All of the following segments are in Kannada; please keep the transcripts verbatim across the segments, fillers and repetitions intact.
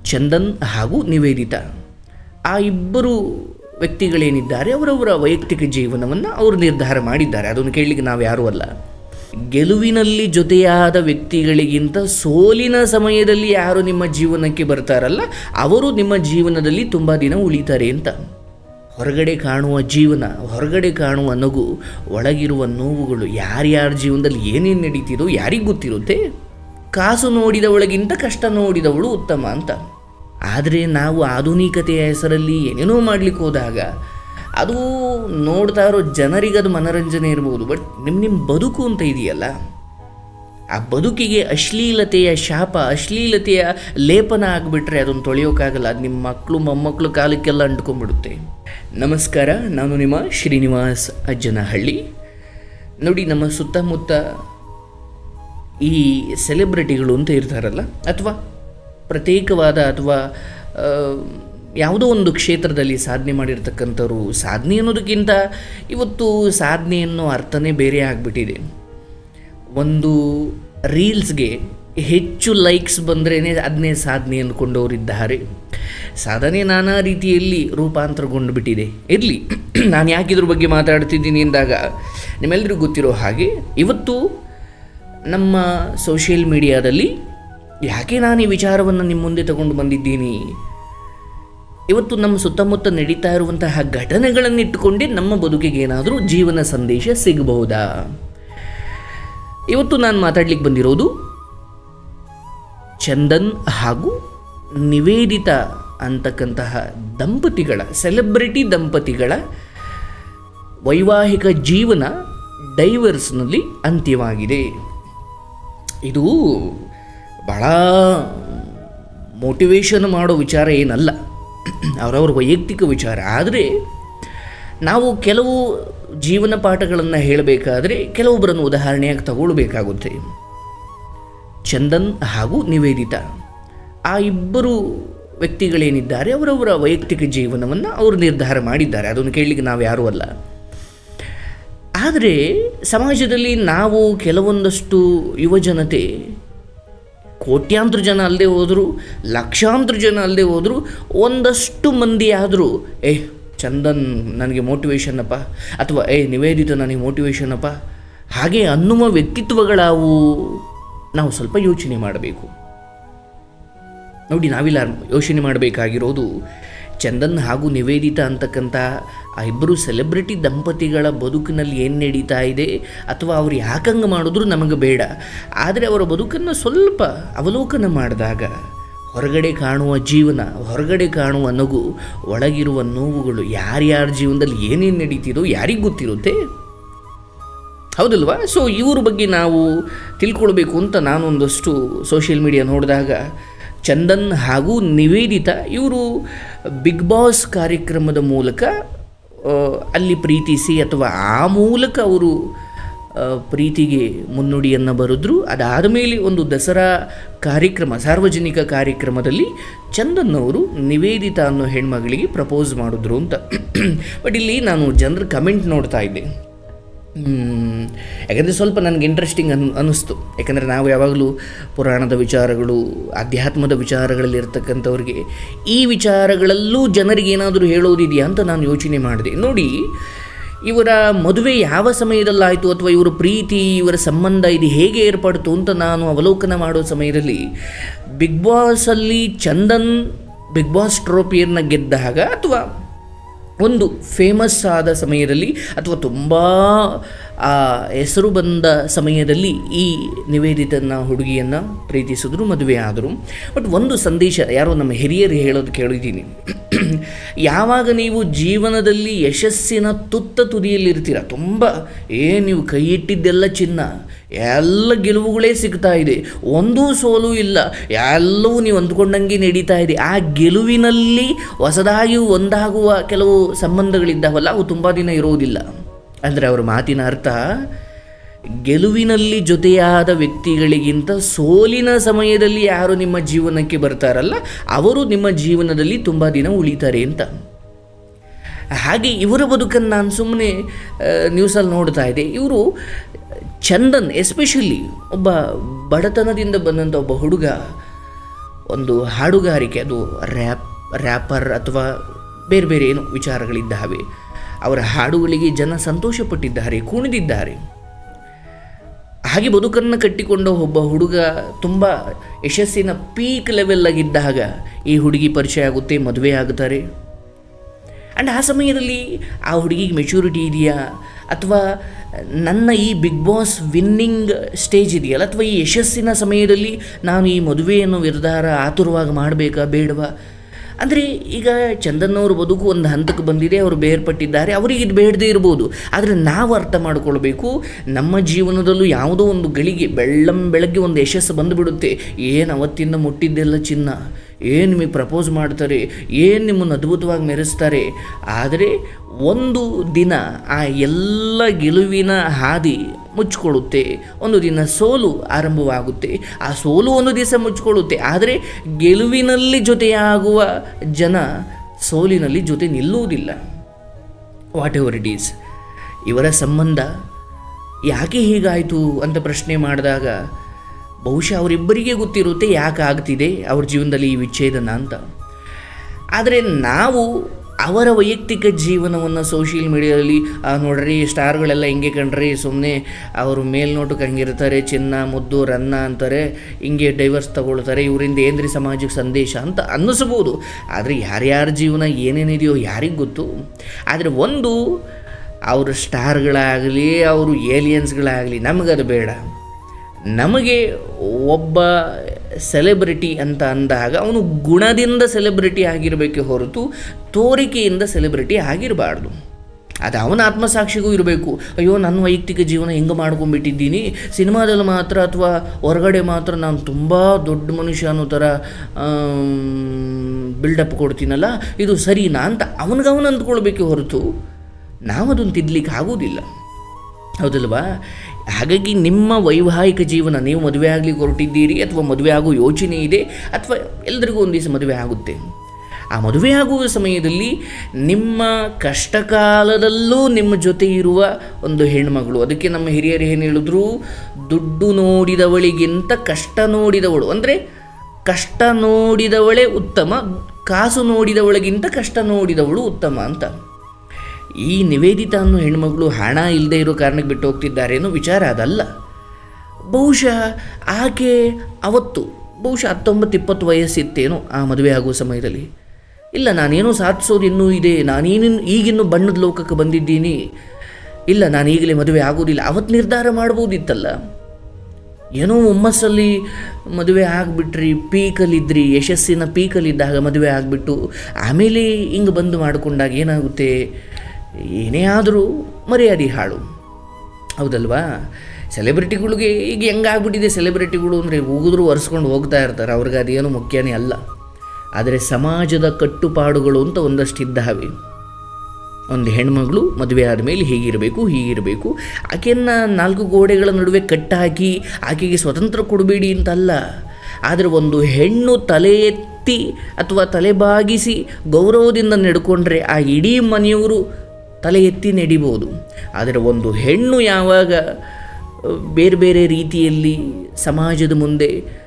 ಚಂದನ್ ಹಾಗೂ ನಿವೇದಿತಾ ಆ ಇಬ್ಬರು ವ್ಯಕ್ತಿಗಳೇನಿದ್ದಾರೆ ಅವರವರ ವೈಯಕ್ತಿಕ ಜೀವನವನ್ನು ಅವರು ನಿರ್ಧಾರ ಮಾಡಿದ್ದಾರೆ. ಅದನ್ನು ಕೇಳಲಿಕ್ಕೆ ನಾವು ಯಾರೂ ಅಲ್ಲ. ಗೆಲುವಿನಲ್ಲಿ ಜೊತೆಯಾದ ವ್ಯಕ್ತಿಗಳಿಗಿಂತ ಸೋಲಿನ ಸಮಯದಲ್ಲಿ ಯಾರು ನಿಮ್ಮ ಜೀವನಕ್ಕೆ ಬರ್ತಾರಲ್ಲ ಅವರು ನಿಮ್ಮ ಜೀವನದಲ್ಲಿ ತುಂಬ ದಿನ ಉಳಿತಾರೆ ಅಂತ. ಹೊರಗಡೆ ಕಾಣುವ ಜೀವನ, ಹೊರಗಡೆ ಕಾಣುವ ನಗು, ಒಳಗಿರುವ ನೋವುಗಳು, ಯಾರ್ಯಾರ ಜೀವನದಲ್ಲಿ ಏನೇನು ನಡೀತಿದೋ ಯಾರಿಗೆ ಗೊತ್ತಿರುತ್ತೆ. ಕಾಸು ನೋಡಿದವಳಿಗಿಂತ ಕಷ್ಟ ನೋಡಿದವಳು ಉತ್ತಮ ಅಂತ. ಆದರೆ ನಾವು ಆಧುನಿಕತೆಯ ಹೆಸರಲ್ಲಿ ಏನೇನೋ ಮಾಡಲಿಕ್ಕೆ ಹೋದಾಗ ಅದು ನೋಡ್ತಾ ಇರೋ ಜನರಿಗದು ಮನೋರಂಜನೆ ಇರ್ಬೋದು, ಬಟ್ ನಿಮ್ಮ ನಿಮ್ಮ ಬದುಕು ಅಂತ ಇದೆಯಲ್ಲ, ಆ ಬದುಕಿಗೆ ಅಶ್ಲೀಲತೆಯ ಶಾಪ, ಅಶ್ಲೀಲತೆಯ ಲೇಪನ ಆಗಿಬಿಟ್ರೆ ಅದನ್ನು ತೊಳೆಯೋಕ್ಕಾಗಲ್ಲ. ಅದು ನಿಮ್ಮ ಮಕ್ಕಳು ಮೊಮ್ಮಕ್ಕಳು ಕಾಲಕ್ಕೆಲ್ಲ ಅಂಟ್ಕೊಂಡ್ಬಿಡುತ್ತೆ. ನಮಸ್ಕಾರ, ನಾನು ನಿಮ್ಮ ಶ್ರೀನಿವಾಸ್ ಅಜ್ಜನಹಳ್ಳಿ. ನೋಡಿ, ನಮ್ಮ ಸುತ್ತಮುತ್ತ ಈ ಸೆಲೆಬ್ರಿಟಿಗಳು ಅಂತ ಇರ್ತಾರಲ್ಲ, ಅಥವಾ ಪ್ರತ್ಯೇಕವಾದ ಅಥವಾ ಯಾವುದೋ ಒಂದು ಕ್ಷೇತ್ರದಲ್ಲಿ ಸಾಧನೆ ಮಾಡಿರ್ತಕ್ಕಂಥವ್ರು, ಸಾಧನೆ ಅನ್ನೋದಕ್ಕಿಂತ ಇವತ್ತು ಸಾಧನೆ ಅನ್ನೋ ಅರ್ಥನೇ ಬೇರೆ ಆಗಿಬಿಟ್ಟಿದೆ. ಒಂದು ರೀಲ್ಸ್ಗೆ ಹೆಚ್ಚು ಲೈಕ್ಸ್ ಬಂದ್ರೇ ಅದನ್ನೇ ಸಾಧನೆ ಅಂದ್ಕೊಂಡವರಿದ್ದಾರೆ. ಸಾಧನೆ ನಾನಾ ರೀತಿಯಲ್ಲಿ ರೂಪಾಂತರಗೊಂಡು ಬಿಟ್ಟಿದೆ. ಇರಲಿ, ನಾನು ಯಾಕೆ ಇದ್ರ ಬಗ್ಗೆ ಮಾತಾಡ್ತಿದ್ದೀನಿ ಅಂದಾಗ ನಿಮ್ಮೆಲ್ಲರಿಗೂ ಗೊತ್ತಿರೋ ಹಾಗೆ ಇವತ್ತು ನಮ್ಮ ಸೋಷಿಯಲ್ ಮೀಡಿಯಾದಲ್ಲಿ ಯಾಕೆ ನಾನು ಈ ವಿಚಾರವನ್ನು ನಿಮ್ಮ ಮುಂದೆ ತಗೊಂಡು ಬಂದಿದ್ದೀನಿ, ಇವತ್ತು ನಮ್ಮ ಸುತ್ತಮುತ್ತ ನಡೀತಾ ಇರುವಂತಹ ಘಟನೆಗಳನ್ನಿಟ್ಟುಕೊಂಡೇ ನಮ್ಮ ಬದುಕಿಗೆ ಏನಾದರೂ ಜೀವನ ಸಂದೇಶ ಸಿಗಬಹುದಾ? ಇವತ್ತು ನಾನು ಮಾತಾಡ್ಲಿಕ್ಕೆ ಬಂದಿರೋದು ಚಂದನ್ ಹಾಗೂ ನಿವೇದಿತಾ ಅಂತಕ್ಕಂತಹ ದಂಪತಿಗಳ, ಸೆಲೆಬ್ರಿಟಿ ದಂಪತಿಗಳ ವೈವಾಹಿಕ ಜೀವನ ಡೈವರ್ಸ್ನಲ್ಲಿ ಅಂತ್ಯವಾಗಿದೆ. ಇದು ಭಾಳ ಮೋಟಿವೇಶನ್ ಮಾಡೋ ವಿಚಾರ ಏನಲ್ಲ, ಅವರವ್ರ ವೈಯಕ್ತಿಕ ವಿಚಾರ. ಆದರೆ ನಾವು ಕೆಲವು ಜೀವನ ಪಾಠಗಳನ್ನು ಹೇಳಬೇಕಾದ್ರೆ ಕೆಲವೊಬ್ಬರನ್ನು ಉದಾಹರಣೆಯಾಗಿ ತಗೊಳ್ಬೇಕಾಗುತ್ತೆ. ಚಂದನ್ ಹಾಗೂ ನಿವೇದಿತಾ ಆ ಇಬ್ಬರು ವ್ಯಕ್ತಿಗಳೇನಿದ್ದಾರೆ ಅವರವರ ವೈಯಕ್ತಿಕ ಜೀವನವನ್ನು ಅವರು ನಿರ್ಧಾರ ಮಾಡಿದ್ದಾರೆ. ಅದನ್ನು ಕೇಳಲಿಕ್ಕೆ ನಾವು ಯಾರೂ ಅಲ್ಲ. ಆದರೆ ಸಮಾಜದಲ್ಲಿ ನಾವು ಕೆಲವೊಂದಷ್ಟು ಯುವಜನತೆ, ಕೋಟ್ಯಾಂತರ ಜನ ಅಲ್ಲದೆ ಹೋದರೂ, ಲಕ್ಷಾಂತರ ಜನ ಅಲ್ಲದೆ ಹೋದರೂ, ಒಂದಷ್ಟು ಮಂದಿ ಆದರೂ ಏ ಚಂದನ್ ನನಗೆ ಮೋಟಿವೇಶನ್ನಪ್ಪ, ಅಥವಾ ಏ ನಿವೇದಿತಾ ನನಗೆ ಮೋಟಿವೇಶನ್ನಪ್ಪ, ಹಾಗೆ ಅನ್ನುವ ವ್ಯಕ್ತಿತ್ವಗಳಾವು ನಾವು ಸ್ವಲ್ಪ ಯೋಚನೆ ಮಾಡಬೇಕು. ನೋಡಿ, ನಾವಿಲ್ಲ ಯೋಚನೆ ಮಾಡಬೇಕಾಗಿರೋದು ಚಂದನ್ ಹಾಗೂ ನಿವೇದಿತಾ ಅಂತಕ್ಕಂಥ ಆ ಇಬ್ಬರು ಸೆಲೆಬ್ರಿಟಿ ದಂಪತಿಗಳ ಬದುಕಿನಲ್ಲಿ ಏನು ನಡೀತಾ ಇದೆ, ಅಥವಾ ಅವ್ರು ಯಾಕಂಗೆ ಮಾಡಿದ್ರು ನಮಗೆ ಬೇಡ. ಆದರೆ ಅವರ ಬದುಕನ್ನು ಸ್ವಲ್ಪ ಅವಲೋಕನ ಮಾಡಿದಾಗ ಹೊರಗಡೆ ಕಾಣುವ ಜೀವನ, ಹೊರಗಡೆ ಕಾಣುವ ನಗು, ಒಳಗಿರುವ ನೋವುಗಳು, ಯಾರ್ಯಾರ ಜೀವನದಲ್ಲಿ ಏನೇನು ನಡೀತಿದೋ ಯಾರಿಗೆ ಗೊತ್ತಿರುತ್ತೆ, ಹೌದಲ್ವಾ? ಸೊ ಇವ್ರ ಬಗ್ಗೆ ನಾವು ತಿಳ್ಕೊಳ್ಬೇಕು ಅಂತ ನಾನು ಒಂದಷ್ಟು ಸೋಷಿಯಲ್ ಮೀಡಿಯಾ ನೋಡಿದಾಗ ಚಂದನ್ ಹಾಗೂ ನಿವೇದಿತಾ ಇವರು ಬಿಗ್ ಬಾಸ್ ಕಾರ್ಯಕ್ರಮದ ಮೂಲಕ ಅಲ್ಲಿ ಪ್ರೀತಿಸಿ, ಅಥವಾ ಆ ಮೂಲಕ ಅವರು ಪ್ರೀತಿಗೆ ಮುನ್ನುಡಿಯನ್ನು ಬರೆದ್ರು. ಅದಾದ ಮೇಲೆ ಒಂದು ದಸರಾ ಕಾರ್ಯಕ್ರಮ, ಸಾರ್ವಜನಿಕ ಕಾರ್ಯಕ್ರಮದಲ್ಲಿ ಚಂದನ್ ಅವರು ನಿವೇದಿತಾ ಅನ್ನೋ ಹೆಣ್ಮಗಳಿಗೆ ಪ್ರಪೋಸ್ ಮಾಡಿದ್ರು ಅಂತ. ಬಟ್ ಇಲ್ಲಿ ನಾನು ಜನರ ಕಮೆಂಟ್ ನೋಡ್ತಾ ಇದ್ದೆ. ಯಾಕಂದರೆ ಸ್ವಲ್ಪ ನನಗೆ ಇಂಟ್ರೆಸ್ಟಿಂಗ್ ಅನ್ ಅನ್ನಿಸ್ತು. ಯಾಕಂದರೆ ನಾವು ಯಾವಾಗಲೂ ಪುರಾಣದ ವಿಚಾರಗಳು, ಅಧ್ಯಾತ್ಮದ ವಿಚಾರಗಳಲ್ಲಿ ಇರ್ತಕ್ಕಂಥವ್ರಿಗೆ ಈ ವಿಚಾರಗಳಲ್ಲೂ ಜನರಿಗೆ ಏನಾದರೂ ಹೇಳೋದಿದೆಯಾ ಅಂತ ನಾನು ಯೋಚನೆ ಮಾಡಿದೆ. ನೋಡಿ, ಇವರ ಮದುವೆ ಯಾವ ಸಮಯದಲ್ಲಾಯಿತು, ಅಥವಾ ಇವರ ಪ್ರೀತಿ, ಇವರ ಸಂಬಂಧ ಇದು ಹೇಗೆ ಏರ್ಪಡ್ತು ಅಂತ ನಾನು ಅವಲೋಕನ ಮಾಡೋ ಸಮಯದಲ್ಲಿ ಬಿಗ್ ಬಾಸಲ್ಲಿ ಚಂದನ್ ಬಿಗ್ ಬಾಸ್ ಟ್ರೋಫಿಯನ್ನು ಗೆದ್ದಾಗ, ಅಥವಾ ಒಂದು ಫೇಮಸ್ ಆದ ಸಮಯದಲ್ಲಿ, ಅಥವಾ ತುಂಬ ಆ ಹೆಸರು ಬಂದ ಸಮಯದಲ್ಲಿ ಈ ನಿವೇದಿತನ ಹುಡುಗಿಯನ್ನು ಪ್ರೀತಿಸಿದ್ರು, ಮದುವೆ ಆದರು. ಬಟ್ ಒಂದು ಸಂದೇಶ ಯಾರೋ ನಮ್ಮ ಹಿರಿಯರು ಹೇಳೋದು ಕೇಳಿದ್ದೀನಿ. ಯಾವಾಗ ನೀವು ಜೀವನದಲ್ಲಿ ಯಶಸ್ಸಿನ ತುತ್ತ ತುದಿಯಲ್ಲಿರ್ತೀರ, ತುಂಬ ಏ ನೀವು ಕೈ ಇಟ್ಟಿದ್ದೆಲ್ಲ ಚಿನ್ನ, ಎಲ್ಲ ಗೆಲುವುಗಳೇ ಸಿಗ್ತಾ ಇದೆ, ಒಂದೂ ಸೋಲು ಇಲ್ಲ, ಎಲ್ಲವೂ ನೀವು ಅಂದ್ಕೊಂಡಂಗೆ ನಡೀತಾ ಇದೆ, ಆ ಗೆಲುವಿನಲ್ಲಿ ಹೊಸದಾಗಿ ಒಂದಾಗುವ ಕೆಲವು ಸಂಬಂಧಗಳಿದ್ದಾವಲ್ಲ, ಅವು ತುಂಬ ದಿನ ಇರೋದಿಲ್ಲ. ಅಂದರೆ ಅವರ ಮಾತಿನ ಅರ್ಥ, ಗೆಲುವಿನಲ್ಲಿ ಜೊತೆಯಾದ ವ್ಯಕ್ತಿಗಳಿಗಿಂತ ಸೋಲಿನ ಸಮಯದಲ್ಲಿ ಯಾರು ನಿಮ್ಮ ಜೀವನಕ್ಕೆ ಬರ್ತಾರಲ್ಲ ಅವರು ನಿಮ್ಮ ಜೀವನದಲ್ಲಿ ತುಂಬ ದಿನ ಉಳಿತಾರೆ ಅಂತ. ಹಾಗೆ ಇವರ ಬದುಕನ್ನು ನಾನು ಸುಮ್ಮನೆ ನ್ಯೂಸಲ್ಲಿ ನೋಡ್ತಾ ಇದ್ದೆ. ಇವರು ಚಂದನ್ ಎಸ್ಪೆಷಲಿ ಒಬ್ಬ ಬಡತನದಿಂದ ಬಂದಂಥ ಒಬ್ಬ ಹುಡುಗ, ಒಂದು ಹಾಡುಗಾರಿಕೆ, ಅದು ರ್ಯಾಪ್ ರ್ಯಾಪರ್ ಅಥವಾ ಬೇರೆ ಬೇರೆ ಏನು ವಿಚಾರಗಳಿದ್ದಾವೆ. ಅವರ ಹಾಡುಗಳಿಗೆ ಜನ ಸಂತೋಷಪಟ್ಟಿದ್ದಾರೆ, ಕುಣಿದಿದ್ದಾರೆ. ಹಾಗೆ ಬದುಕನ್ನು ಕಟ್ಟಿಕೊಂಡ ಒಬ್ಬ ಹುಡುಗ ತುಂಬ ಯಶಸ್ಸಿನ ಪೀಕ್ ಲೆವೆಲ್ಲಾಗಿದ್ದಾಗ ಈ ಹುಡುಗಿ ಪರಿಚಯ ಆಗುತ್ತೆ, ಮದುವೆ ಆಗುತ್ತಾರೆ. ಆ್ಯಂಡ್ ಆ ಸಮಯದಲ್ಲಿ ಆ ಹುಡುಗಿಗೆ ಮೆಚೂರಿಟಿ ಇದೆಯಾ, ಅಥವಾ ನನ್ನ ಈ ಬಿಗ್ ಬಾಸ್ ವಿನ್ನಿಂಗ್ ಸ್ಟೇಜ್ ಇದೆಯಲ್ಲ, ಅಥವಾ ಈ ಯಶಸ್ಸಿನ ಸಮಯದಲ್ಲಿ ನಾನು ಈ ಮದುವೆಯನ್ನು ನಿರ್ಧಾರ ಆತುರವಾಗಿ ಮಾಡಬೇಕಾ ಬೇಡವಾ? ಅಂದರೆ ಈಗ ಚಂದನ್ನವರು ಬದುಕು ಒಂದು ಹಂತಕ್ಕೆ ಬಂದಿದೆ, ಅವರು ಬೇರ್ಪಟ್ಟಿದ್ದಾರೆ, ಅವರಿಗೆ ಇದು ಬೇಡದೇ ಇರ್ಬೋದು. ಆದರೆ ನಾವು ಅರ್ಥ ಮಾಡಿಕೊಳ್ಬೇಕು, ನಮ್ಮ ಜೀವನದಲ್ಲೂ ಯಾವುದೋ ಒಂದು ಗಳಿಗೆ ಬೆಳ್ಳಂ ಬೆಳಗ್ಗೆ ಒಂದು ಯಶಸ್ಸು ಬಂದುಬಿಡುತ್ತೆ. ಏನು ಅವತ್ತಿಂದ ಮುಟ್ಟಿದ್ದೆಲ್ಲ ಚಿನ್ನ, ಏನು ನಿಮಗೆ ಪ್ರಪೋಸ್ ಮಾಡ್ತಾರೆ, ಏನು ನಿಮ್ಮನ್ನು ಅದ್ಭುತವಾಗಿ ಮೆರೆಸ್ತಾರೆ. ಆದರೆ ಒಂದು ದಿನ ಆ ಎಲ್ಲ ಗೆಲುವಿನ ಹಾದಿ ಮುಚ್ಚಿಕೊಳ್ಳುತ್ತೆ, ಒಂದು ದಿನ ಸೋಲು ಆರಂಭವಾಗುತ್ತೆ. ಆ ಸೋಲು ಒಂದು ದಿವಸ ಮುಚ್ಚಿಕೊಳ್ಳುತ್ತೆ. ಆದರೆ ಗೆಲುವಿನಲ್ಲಿ ಜೊತೆಯಾಗುವ ಜನ ಸೋಲಿನಲ್ಲಿ ಜೊತೆ ನಿಲ್ಲುವುದಿಲ್ಲ. Whatever it is. ಇವರ ಸಂಬಂಧ ಯಾಕೆ ಹೀಗಾಯಿತು ಅಂತ ಪ್ರಶ್ನೆ ಮಾಡಿದಾಗ ಬಹುಶಃ ಅವರಿಬ್ಬರಿಗೆ ಗೊತ್ತಿರುತ್ತೆ ಯಾಕೆ ಆಗ್ತಿದೆ ಅವ್ರ ಜೀವನದಲ್ಲಿ ಈ ವಿಚ್ಛೇದನ ಅಂತ. ಆದರೆ ನಾವು ಅವರ ವೈಯಕ್ತಿಕ ಜೀವನವನ್ನು ಸೋಷಿಯಲ್ ಮೀಡಿಯಾದಲ್ಲಿ ನೋಡ್ರಿ, ಸ್ಟಾರ್ಗಳೆಲ್ಲ ಹಿಂಗೆ ಕಂಡ್ರಿ, ಸುಮ್ಮನೆ ಅವರು ಮೇಲ್ನೋಟಕ್ಕೆ ಹಂಗಿರ್ತಾರೆ, ಚಿನ್ನ ಮುದ್ದು ರನ್ನ ಅಂತಾರೆ, ಹಿಂಗೆ ಡೈವರ್ಸ್ ತಗೊಳ್ತಾರೆ, ಇವರಿಂದ ಏನ್ರಿ ಸಮಾಜಕ್ಕೆ ಸಂದೇಶ ಅಂತ ಅನ್ನಿಸ್ಬೋದು. ಆದರೆ ಯಾರ್ಯಾರ ಜೀವನ ಏನೇನಿದೆಯೋ ಯಾರಿಗೆ ಗೊತ್ತು. ಆದರೆ ಒಂದು, ಅವರು ಸ್ಟಾರ್ಗಳಾಗಲಿ ಅವರು ಏಲಿಯನ್ಸ್ಗಳಾಗಲಿ ನಮಗದು ಬೇಡ. ನಮಗೆ ಒಬ್ಬ ಸೆಲೆಬ್ರಿಟಿ ಅಂತ ಅಂದಾಗ ಅವನು ಗುಣದಿಂದ ಸೆಲೆಬ್ರಿಟಿ ಆಗಿರಬೇಕೆ ಹೊರತು ತೋರಿಕೆಯಿಂದ ಸೆಲೆಬ್ರಿಟಿ ಆಗಿರಬಾರ್ದು. ಅದು ಅವನ ಆತ್ಮಸಾಕ್ಷಿಗೂ ಇರಬೇಕು. ಅಯ್ಯೋ, ನನ್ನ ವೈಯಕ್ತಿಕ ಜೀವನ ಹೆಂಗೆ ಮಾಡ್ಕೊಂಡ್ಬಿಟ್ಟಿದ್ದೀನಿ, ಸಿನಿಮಾದಲ್ಲಿ ಮಾತ್ರ ಅಥವಾ ಹೊರಗಡೆ ಮಾತ್ರ ನಾನು ತುಂಬ ದೊಡ್ಡ ಮನುಷ್ಯ ಅನ್ನೋ ಥರ ಬಿಲ್ಡಪ್ ಕೊಡ್ತೀನಲ್ಲ, ಇದು ಸರಿನಾ ಅಂತ ಅವನಿಗವನು ಅಂದ್ಕೊಳ್ಬೇಕೆ ಹೊರತು ನಾವು ಅದನ್ನು ತಿದ್ದಲಿಕ್ಕೆ ಆಗೋದಿಲ್ಲ. ಹೌದಲ್ವಾ? ಹಾಗಾಗಿ ನಿಮ್ಮ ವೈವಾಹಿಕ ಜೀವನ, ನೀವು ಮದುವೆ ಆಗಲಿಕ್ಕೆ ಹೊರಟಿದ್ದೀರಿ ಅಥವಾ ಮದುವೆ ಆಗೋ ಯೋಚನೆ ಇದೆ, ಅಥವಾ ಎಲ್ರಿಗೂ ಒಂದು ದಿವಸ ಮದುವೆ ಆಗುತ್ತೆ. ಆ ಮದುವೆ ಆಗುವ ಸಮಯದಲ್ಲಿ ನಿಮ್ಮ ಕಷ್ಟಕಾಲದಲ್ಲೂ ನಿಮ್ಮ ಜೊತೆ ಇರುವ ಒಂದು ಹೆಣ್ಮಗಳು, ಅದಕ್ಕೆ ನಮ್ಮ ಹಿರಿಯರು ಏನು ಹೇಳಿದ್ರು, ದುಡ್ಡು ನೋಡಿದವಳಿಗಿಂತ ಕಷ್ಟ ನೋಡಿದವಳು, ಅಂದರೆ ಕಷ್ಟ ನೋಡಿದವಳೇ ಉತ್ತಮ, ಕಾಸು ನೋಡಿದವಳಿಗಿಂತ ಕಷ್ಟ ನೋಡಿದವಳು ಉತ್ತಮ ಅಂತ. ಈ ನಿವೇದಿತಾ ಅನ್ನೋ ಹೆಣ್ಮಗಳು ಹಣ ಇಲ್ಲದೆ ಇರೋ ಕಾರಣಕ್ಕೆ ಬಿಟ್ಟು ಹೋಗ್ತಿದ್ದಾರೆ ಅನ್ನೋ ವಿಚಾರ ಅದಲ್ಲ. ಬಹುಶಃ ಆಕೆ ಅವತ್ತು ಬಹುಶಃ ಹತ್ತೊಂಬತ್ತು ಇಪ್ಪತ್ತು ವಯಸ್ಸಿತ್ತೇನೋ ಆ ಮದುವೆ ಆಗುವ ಸಮಯದಲ್ಲಿ. ಇಲ್ಲ, ನಾನೇನೋ ಸಾಧಿಸೋದು ಇನ್ನೂ ಇದೆ, ನಾನೇನು ಈಗಿನ್ನೂ ಬಣ್ಣದ ಲೋಕಕ್ಕೆ ಬಂದಿದ್ದೀನಿ, ಇಲ್ಲ ನಾನು ಈಗಲೇ ಮದುವೆ ಆಗೋದಿಲ್ಲ, ಅವತ್ತು ನಿರ್ಧಾರ ಮಾಡ್ಬೋದಿತ್ತಲ್ಲ. ಏನೋ ಹುಮ್ಮಸ್ಸಲ್ಲಿ ಮದುವೆ ಆಗಿಬಿಟ್ರಿ, ಪೀಕಲ್ಲಿದ್ರಿ, ಯಶಸ್ಸಿನ ಪೀಕಲ್ಲಿದ್ದಾಗ ಮದುವೆ ಆಗಿಬಿಟ್ಟು ಆಮೇಲೆ ಹಿಂಗೆ ಬಂದು ಮಾಡಿಕೊಂಡಾಗ ಏನಾಗುತ್ತೆ, ಏನೇ ಆದರೂ ಮರ್ಯಾದೆ ಹಾಳು. ಹೌದಲ್ವಾ? ಸೆಲೆಬ್ರಿಟಿಗಳಿಗೆ ಈಗ ಹೆಂಗಾಗ್ಬಿಟ್ಟಿದೆ, ಸೆಲೆಬ್ರಿಟಿಗಳು ಅಂದರೆ ಹೋಗಿದ್ರು ಒರೆಸ್ಕೊಂಡು ಹೋಗ್ತಾ ಇರ್ತಾರೆ, ಅವ್ರಿಗೆ ಅದೇನು ಮುಖ್ಯನೇ ಅಲ್ಲ. ಆದರೆ ಸಮಾಜದ ಕಟ್ಟುಪಾಡುಗಳು ಅಂತ ಒಂದಷ್ಟು ಇದ್ದಾವೆ. ಒಂದು ಹೆಣ್ಮಗಳು ಮದುವೆ ಆದಮೇಲೆ ಹೀಗಿರಬೇಕು ಹೀಗಿರಬೇಕು, ಆಕೆಯನ್ನು ನಾಲ್ಕು ಗೋಡೆಗಳ ನಡುವೆ ಕಟ್ಟಾಕಿ ಆಕೆಗೆ ಸ್ವತಂತ್ರ ಕೊಡಬೇಡಿ ಅಂತಲ್ಲ. ಆದರೆ ಒಂದು ಹೆಣ್ಣು ತಲೆ ಎತ್ತಿ ಅಥವಾ ತಲೆಬಾಗಿಸಿ ಗೌರವದಿಂದ ನಡ್ಕೊಂಡ್ರೆ ಆ ಇಡೀ ಮನೆಯವರು ತಲೆ ಎತ್ತಿ ನಡಿಬೋದು. ಆದರೆ ಒಂದು ಹೆಣ್ಣು ಯಾವಾಗ ಬೇರೆ ಬೇರೆ ರೀತಿಯಲ್ಲಿ ಸಮಾಜದ ಮುಂದೆ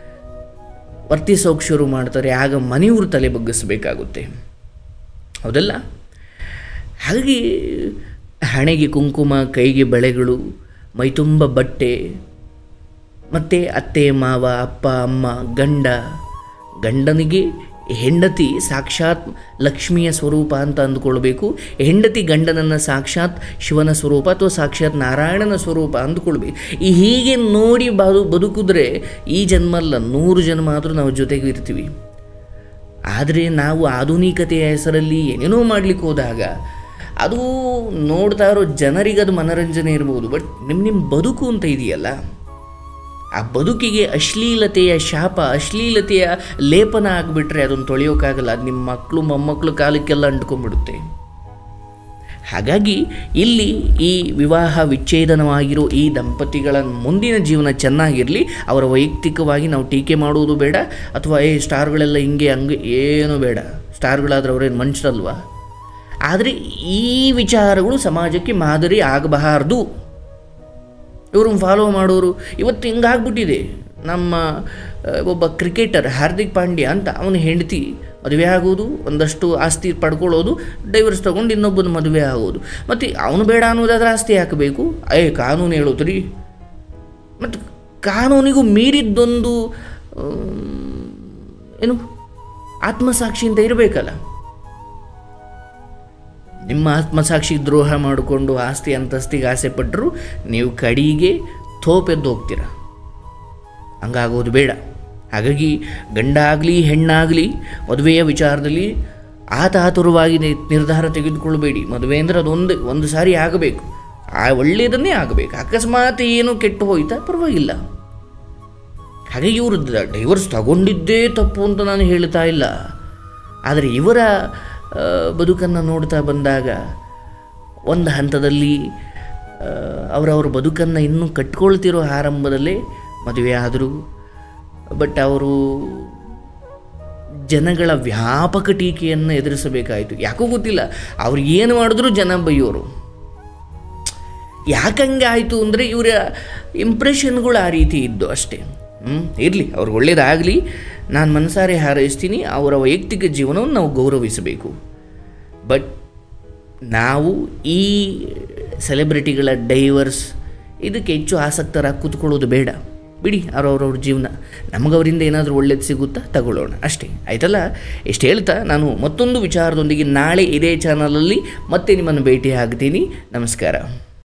ವರ್ತಿಸೋಕೆ ಶುರು ಮಾಡ್ತಾರೆ, ಆಗ ಮನೆಯವರು ತಲೆ ಬಗ್ಗಿಸಬೇಕಾಗುತ್ತೆ. ಹೌದಲ್ಲ? ಹಾಗಾಗಿ ಹಣೆಗೆ ಕುಂಕುಮ, ಕೈಗೆ ಬಳೆಗಳು, ಮೈತುಂಬ ಬಟ್ಟೆ, ಮತ್ತು ಅತ್ತೆ ಮಾವ, ಅಪ್ಪ ಅಮ್ಮ, ಗಂಡ, ಗಂಡನಿಗೆ ಹೆಂಡತಿ ಸಾಕ್ಷಾತ್ ಲಕ್ಷ್ಮಿಯ ಸ್ವರೂಪ ಅಂತ ಅಂದುಕೊಳ್ಬೇಕು, ಹೆಂಡತಿ ಗಂಡನನ್ನು ಸಾಕ್ಷಾತ್ ಶಿವನ ಸ್ವರೂಪ ಅಥವಾ ಸಾಕ್ಷಾತ್ ನಾರಾಯಣನ ಸ್ವರೂಪ ಅಂದುಕೊಳ್ಬೇಕು. ಈ ಹೀಗೆ ನೋಡಿ ಬದು ಬದುಕಿದ್ರೆ ಈ ಜನ್ಮ ಅಲ್ಲ, ನೂರು ಜನ್ಮ ಆದರೂ ನಾವು ಜೊತೆಗೆ ಇರ್ತೀವಿ. ಆದರೆ ನಾವು ಆಧುನಿಕತೆಯ ಹೆಸರಲ್ಲಿ ಏನೇನೋ ಮಾಡಲಿಕ್ಕೆ ಹೋದಾಗ ಅದು ನೋಡ್ತಾ ಇರೋ ಜನರಿಗೆ ಅದು ಮನೋರಂಜನೆ ಇರ್ಬೋದು, ಬಟ್ ನಿಮ್ಮ ನಿಮ್ಮ ಬದುಕು ಅಂತ ಇದೆಯಲ್ಲ, ಆ ಬದುಕಿಗೆ ಅಶ್ಲೀಲತೆಯ ಶಾಪ, ಅಶ್ಲೀಲತೆಯ ಲೇಪನ ಆಗಿಬಿಟ್ರೆ ಅದನ್ನು ತೊಳೆಯೋಕ್ಕಾಗಲ್ಲ. ಅದು ನಿಮ್ಮ ಮಕ್ಕಳು ಮೊಮ್ಮಕ್ಕಳು ಕಾಲಕ್ಕೆಲ್ಲ ಅಂಟ್ಕೊಂಡ್ಬಿಡುತ್ತೆ. ಹಾಗಾಗಿ ಇಲ್ಲಿ ಈ ವಿವಾಹ ವಿಚ್ಛೇದನವಾಗಿರೋ ಈ ದಂಪತಿಗಳ ಮುಂದಿನ ಜೀವನ ಚೆನ್ನಾಗಿರಲಿ. ಅವರ ವೈಯಕ್ತಿಕವಾಗಿ ನಾವು ಟೀಕೆ ಮಾಡುವುದು ಬೇಡ, ಅಥವಾ ಏ ಸ್ಟಾರ್ಗಳೆಲ್ಲ ಹಿಂಗೆ ಹಂಗೆ ಏನೂ ಬೇಡ. ಸ್ಟಾರ್ಗಳಾದ್ರೆ ಅವರೇನು ಮನುಷ್ಯರಲ್ವಾ? ಆದರೆ ಈ ವಿಚಾರಗಳು ಸಮಾಜಕ್ಕೆ ಮಾದರಿ ಆಗಬಾರ್ದು. ಇವ್ರನ್ನ ಫಾಲೋ ಮಾಡೋರು ಇವತ್ತು ಹಿಂಗಾಗ್ಬಿಟ್ಟಿದೆ. ನಮ್ಮ ಒಬ್ಬ ಕ್ರಿಕೆಟರ್ ಹಾರ್ದಿಕ್ ಪಾಂಡ್ಯ ಅಂತ ಅವನ ಹೆಂಡತಿ ಮದುವೆ ಆಗೋದು, ಒಂದಷ್ಟು ಆಸ್ತಿ ಪಡ್ಕೊಳ್ಳೋದು, ಡೈವರ್ಸ್ ತೊಗೊಂಡು ಇನ್ನೊಬ್ಬನ ಮದುವೆ ಆಗೋದು. ಮತ್ತು ಅವನು ಬೇಡ ಅನ್ನೋದಾದ್ರೆ ಆಸ್ತಿ ಹಾಕಬೇಕು. ಏ ಕಾನೂನು ಹೇಳುತ್ತೀರಿ. ಮತ್ತು ಕಾನೂನಿಗೂ ಮೀರಿದ್ದೊಂದು ಏನು ಆತ್ಮಸಾಕ್ಷಿ ಅಂತ ಇರಬೇಕಲ್ಲ. ನಿಮ್ಮ ಆತ್ಮಸಾಕ್ಷಿ ದ್ರೋಹ ಮಾಡಿಕೊಂಡು ಆಸ್ತಿ ಅಂತಸ್ತಿಗೆ ಆಸೆ ಪಟ್ಟರು ನೀವು ಕಡೆಗೆ ಥೋಪೆದ್ದು ಹೋಗ್ತೀರ. ಹಂಗಾಗೋದು ಬೇಡ. ಹಾಗಾಗಿ ಗಂಡ ಆಗಲಿ ಹೆಣ್ಣಾಗಲಿ ಮದುವೆಯ ವಿಚಾರದಲ್ಲಿ ಆತಾತುರವಾಗಿ ನಿರ್ಧಾರ ತೆಗೆದುಕೊಳ್ಬೇಡಿ. ಮದುವೆ ಅಂದರೆ ಅದೊಂದು ಒಂದು ಸಾರಿ ಆಗಬೇಕು, ಆ ಒಳ್ಳೆಯದನ್ನೇ ಆಗಬೇಕು. ಅಕಸ್ಮಾತ್ ಏನು ಕೆಟ್ಟು ಹೋಯ್ತಾ ಪರವಾಗಿಲ್ಲ. ಹಾಗೆ ಇವರು ಡೈವರ್ಸ್ ತಗೊಂಡಿದ್ದೇ ತಪ್ಪು ಅಂತ ನಾನು ಹೇಳ್ತಾ ಇಲ್ಲ. ಆದರೆ ಇವರ ಬದುಕನ್ನು ನೋಡ್ತಾ ಬಂದಾಗ ಒಂದು ಹಂತದಲ್ಲಿ ಅವರವ್ರ ಬದುಕನ್ನು ಇನ್ನೂ ಕಟ್ಕೊಳ್ತಿರೋ ಆರಂಭದಲ್ಲೇ ಮದುವೆ ಆದರು. ಬಟ್ ಅವರು ಜನಗಳ ವ್ಯಾಪಕ ಟೀಕೆಯನ್ನು ಎದುರಿಸಬೇಕಾಯಿತು. ಯಾಕೋ ಗೊತ್ತಿಲ್ಲ, ಅವ್ರು ಏನು ಮಾಡಿದ್ರು ಜನ ಬೈಯೋರು. ಯಾಕಂಗೆ ಆಯಿತು ಅಂದರೆ ಇವರ ಇಂಪ್ರೆಷನ್ಗಳು ಆ ರೀತಿ ಇದ್ದು ಅಷ್ಟೇ. ಹ್ಞೂ ಇರಲಿ, ಅವ್ರಿಗೆ ಒಳ್ಳೇದಾಗಲಿ. ನಾನು ಮನಸಾರೆ ಹಾರೈಸ್ತೀನಿ. ಅವರ ವೈಯಕ್ತಿಕ ಜೀವನವನ್ನು ನಾವು ಗೌರವಿಸಬೇಕು. ಬಟ್ ನಾವು ಈ ಸೆಲೆಬ್ರಿಟಿಗಳ ಡೈವರ್ಸ್ ಇದಕ್ಕೆ ಹೆಚ್ಚು ಆಸಕ್ತರಾಗಿ ಕೂತ್ಕೊಳ್ಳೋದು ಬೇಡ. ಬಿಡಿ, ಅವ್ರವ್ರವ್ರ ಜೀವನ. ನಮಗವರಿಂದ ಏನಾದರೂ ಒಳ್ಳೇದು ಸಿಗುತ್ತಾ ತಗೊಳ್ಳೋಣ ಅಷ್ಟೇ. ಆಯ್ತಲ್ಲ? ಎಷ್ಟು ಹೇಳ್ತಾ ನಾನು ಮತ್ತೊಂದು ವಿಚಾರದೊಂದಿಗೆ ನಾಳೆ ಇದೇ ಚಾನಲಲ್ಲಿ ಮತ್ತೆ ನಿಮ್ಮನ್ನು ಭೇಟಿ ಆಗ್ತೀನಿ. ನಮಸ್ಕಾರ.